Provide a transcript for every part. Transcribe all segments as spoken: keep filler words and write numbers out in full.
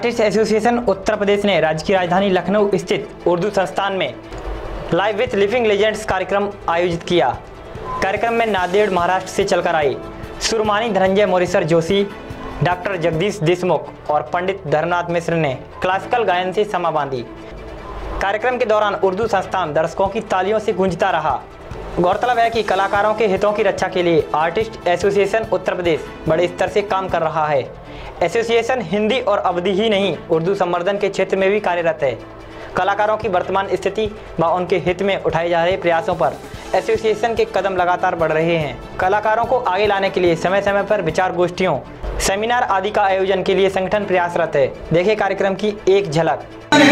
Artist association Uttar Pradesh ने राज्य की राजधानी लखनऊ स्थित उर्दू संस्थान में लाइव विथ लिविंग लेजेंड्स कार्यक्रम आयोजित किया। कार्यक्रम में नांदेड़ महाराष्ट्र से चलकर आए सुरमानी धनंजय मोरेश्वर जोशी, डॉक्टर जगदीश देशमुख और पंडित धर्मनाथ मिश्र ने क्लासिकल गायन से समा बांधी। कार्यक्रम के दौरान उर्दू संस्थान दर्शकों की तालियों से गूंजता रहा। गौरतलब है कि कलाकारों के हितों की रक्षा के लिए आर्टिस्ट एसोसिएशन उत्तर प्रदेश बड़े स्तर से काम कर रहा है। एसोसिएशन हिंदी और अवधी ही नहीं, उर्दू संवर्धन के क्षेत्र में भी कार्यरत है। कलाकारों की वर्तमान स्थिति व उनके हित में उठाए जा रहे प्रयासों पर एसोसिएशन के कदम लगातार बढ़ रहे हैं। कलाकारों को आगे लाने के लिए समय समय पर विचार गोष्ठियों, सेमिनार आदि का आयोजन के लिए संगठन प्रयासरत है। देखें कार्यक्रम की एक झलक।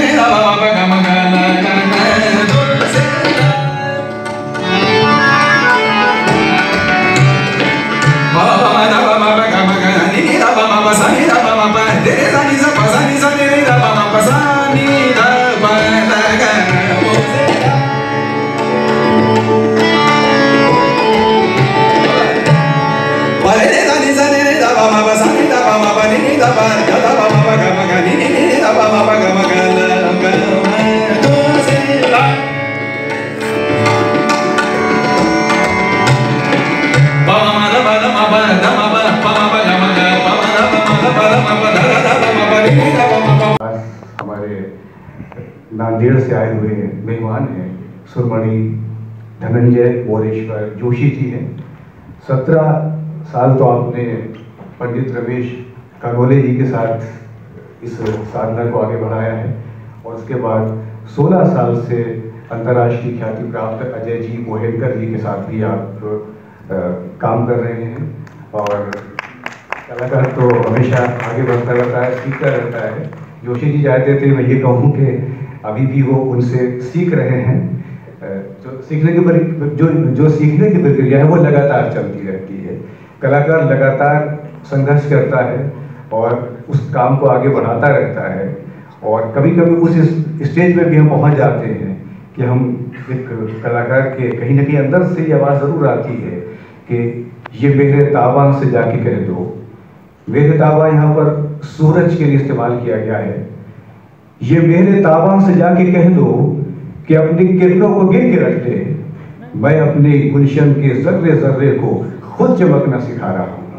हमारे नांदेड़ से आए हुए मेहमान हैं सुरमणि धनंजय मोरेश्वर जोशी जी हैं। सत्रह साल तो आपने पंडित रमेश कानोले जी के साथ इस साधना को आगे बढ़ाया है और उसके बाद सोलह साल से अंतर्राष्ट्रीय ख्याति प्राप्त अजय जी मोहेंकर जी के साथ भी आप आ, काम कर रहे हैं। और कलाकार तो हमेशा आगे बढ़ता रहता है, सीखता रहता है। जोशी जी चाहते थे मैं ये कहूँ कि अभी भी वो उनसे सीख रहे हैं। जो सीखने की जो जो सीखने की प्रक्रिया है वो लगातार चलती रहती है। कलाकार लगातार संघर्ष करता है और उस काम को आगे बढ़ाता रहता है। और कभी कभी उस स्टेज पे भी हम पहुंच जाते हैं कि हम एक कलाकार के कहीं ना कहीं अंदर से ये आवाज़ ज़रूर आती है कि ये मेरे तावान से जाके कह दो। मेरे तावा यहाँ पर सूरज के लिए इस्तेमाल किया गया है। ये मेरे तावा से जाके कह दो कि अपनी किरणों को गिन के रख दे। मैं अपने गुलशन के जर्रे जर्रे को खुद चमकना सिखा रहा हूँ।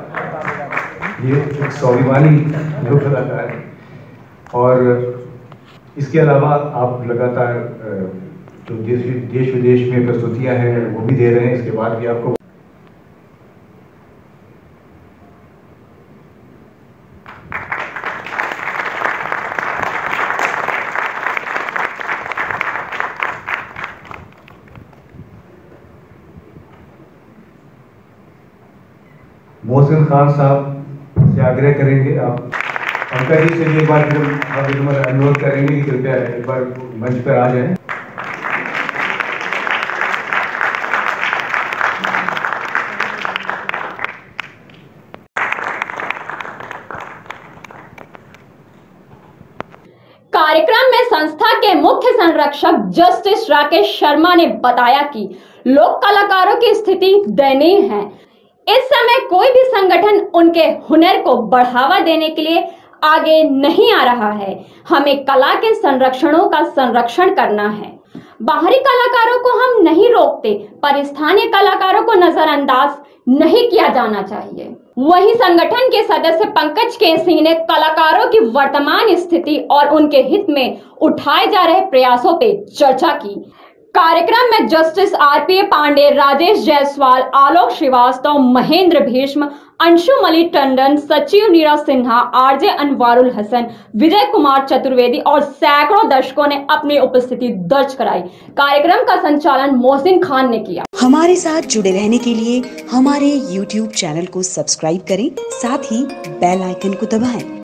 ये एक स्वाभिमानी लोक कलाकार है। और इसके अलावा आप लगातार जो देश देश विदेश में प्रस्तुतियाँ हैं वो भी दे रहे हैं। इसके बाद भी आपको मोहसिन खान साहब से आग्रह करेंगे, आप पंकज जी से भी एक बार अनुरोध करेंगे कि कृपया एक बार मंच पर आ जाएं। कार्यक्रम में संस्था के मुख्य संरक्षक जस्टिस राकेश शर्मा ने बताया कि लोक कलाकारों की स्थिति दयनीय है। इस समय कोई भी संगठन उनके हुनर को बढ़ावा देने के लिए आगे नहीं आ रहा है। हमें कला के संरक्षणों का संरक्षण करना है। बाहरी कलाकारों को हम नहीं रोकते, पर स्थानीय कलाकारों को नजरअंदाज नहीं किया जाना चाहिए। वहीं संगठन के सदस्य पंकज के सिंह ने कलाकारों की वर्तमान स्थिति और उनके हित में उठाए जा रहे प्रयासों पे चर्चा की। कार्यक्रम में जस्टिस आरपीए पांडे, राजेश जायसवाल, आलोक श्रीवास्तव, महेंद्र भीष्म, अंशुमली टंडन, सचिव नीरज सिन्हा, आरजे अनवारुल हसन, विजय कुमार चतुर्वेदी और सैकड़ों दर्शकों ने अपनी उपस्थिति दर्ज कराई। कार्यक्रम का संचालन मोहसिन खान ने किया। हमारे साथ जुड़े रहने के लिए हमारे यूट्यूब चैनल को सब्सक्राइब करें, साथ ही बेल आइकन को दबाएं।